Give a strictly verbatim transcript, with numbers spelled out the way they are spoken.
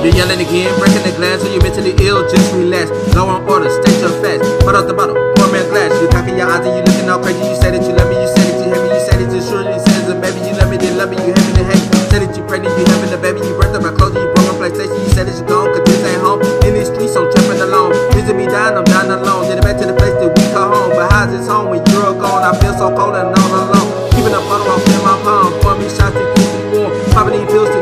You're yelling again, breaking the glass, so you're mentally ill, just relax. Low on order, state your facts. Put out the bottle, pour me a glass. You cocking your eyes and you looking all crazy. You said that you love me, you said that you hate me, you said that you sure you said that baby you love me, then love me, you having the hate. Said that you pregnant, you having the baby, you birthed up my clothes, you broke my PlayStation. You said that you gone, cause this ain't home. In these streets, I'm trapping alone. Visit me down, I'm down alone. Did it back to the place that we call home. But how's this home when you're gone? I feel so cold and all alone. Keeping a bottle, I'm in my palm. Pour me shots to keep me warm. Popping these pills to